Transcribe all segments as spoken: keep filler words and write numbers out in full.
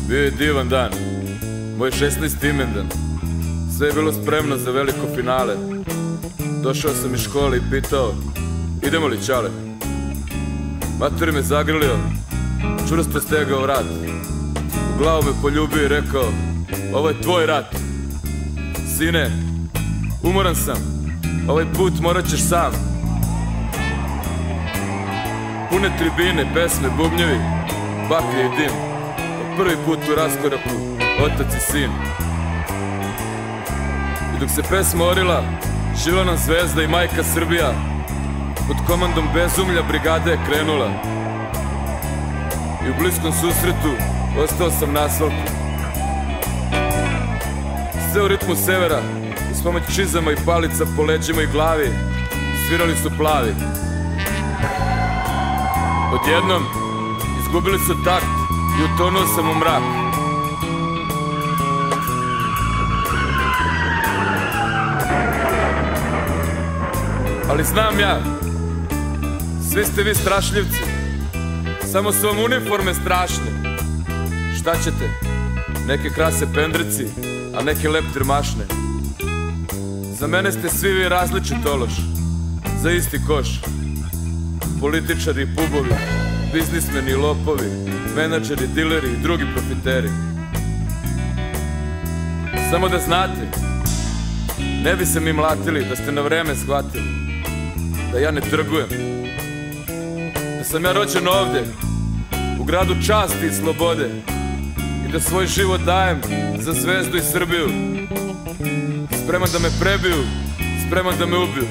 Bio je divan dan, moj šesnaesti imendan. Sve je bilo spremno za veliko finale. Došao sam iz škole i pitao: idemo li, čale? Mater me zagrilio, čvrsto stegao vrat. U glavu me poljubio i rekao: ovo je tvoj rat. Sine, umoran sam, ovaj put morat ćeš sam. Pune tribine, pesme, bubnjevi, baklje i dim. Po prvi put u raskoraku, otac i sin. I dok se pesma orila, žila nam zvezda i majka Srbija. Pod komandom bezumlja brigada je krenula. I u bliskom susretu ostao sam na asfaltu. Sve u ritmu severa, uz pomoć čizama i palica po leđima i glavi, svirali su plavi. Odjednom izgubili su takt i utonuo sam u mrak. Ali znam ja, svi ste vi strašljivci, samo su vam uniforme strašne. Šta ćete? Neke krase pendreci, a neke leptir mašne. Za mene ste svi vi različit ološ, za isti koš. Političari i pubovi, biznismeni i lopovi, menadžeri, dileri i drugi profiteri. Samo da znate, ne bi se mi mlatili da ste na vreme shvatili da ja ne trgujem, da sam ja rođen ovde, u gradu časti i slobode, i da svoj život dajem za zvezdu i Srbiju. Spreman da me prebiju, spreman da me ubiju.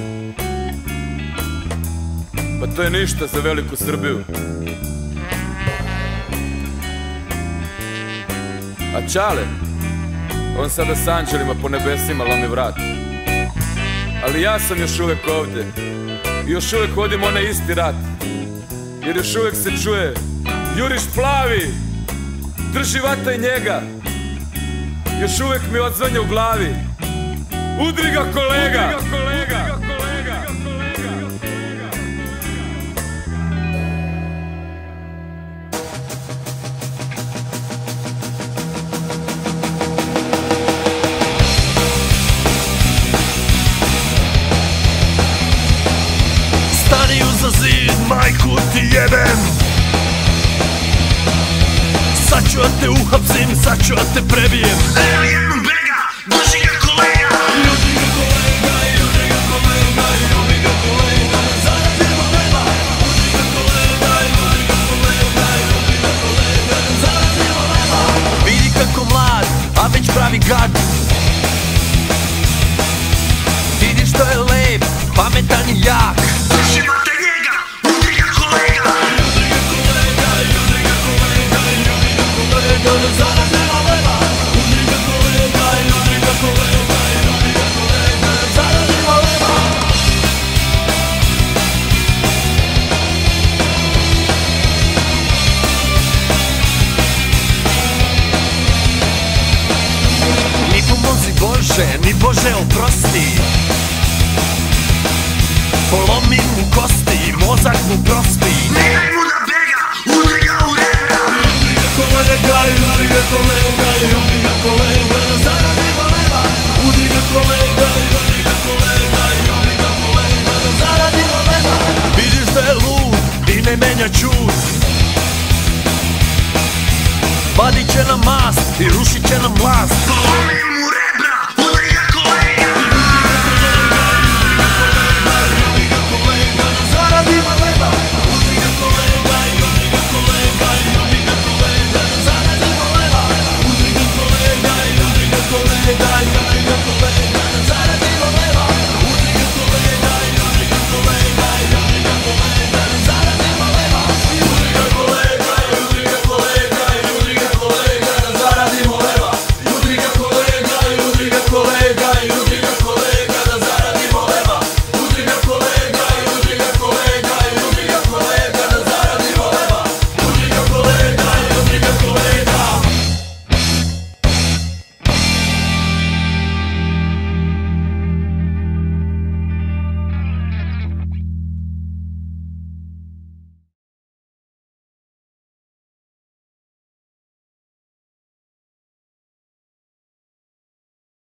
Pa to je ništa za veliku Srbiju. A Čale, on sada s anđelima po nebesima lami vrat. Ali ja sam još uvek ovde i još uvek vodim onaj isti rat. Jer još uvek se čuje: juriš plavi, drži vataj njega. Još uvek mi odzvanja u glavi: udri ga kolega, udri ga kolega. Stani uza zid, majku ti jebem. Sad ću da te uhapsim, sad ću da te prebijem. Evo jednom bega, drži ga kolega. Ljubi ga kolega, ljubi ga kolega, ljubi ga kolega, zaradimo leba. Ljubi ga kolega, ljubi ga kolega, ljubi ga kolega, zaradimo leba. Vidi kako mlad, a već pravi gad. Vidi što je lep, pametan i jak. Drži vate njega, udri ga kolega. Udri ga kolega, udri ga kolega, udri ga kolega, da zaradimo leba. Udri ga kolega, udri ga kolega, udri ga kolega, da zaradimo leba. Ni pomozi Bože, ni Bože oprosti. Polomi mu kosti, mozak mu prospi. Nemoj mu da bega, udri ga u rega. Udri ga kolega, udri ga kolega, udri ga kolega, da zaradimo leba. Udri ga kolega, udri ga kolega, udri ga kolega, da zaradimo leba. Vidiš da je lud i ne menja čud. Vadit će nam mast i rušit će nam vlast. Polomi mu